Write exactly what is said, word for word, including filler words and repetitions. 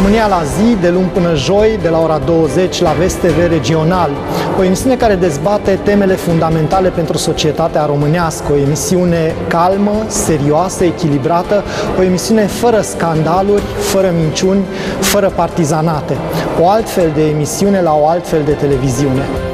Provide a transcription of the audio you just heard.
România la zi, de luni până joi, de la ora douăzeci la Vest T V Regional. O emisiune care dezbate temele fundamentale pentru societatea românească. O emisiune calmă, serioasă, echilibrată. O emisiune fără scandaluri, fără minciuni, fără partizanate. O altfel de emisiune la o altfel de televiziune.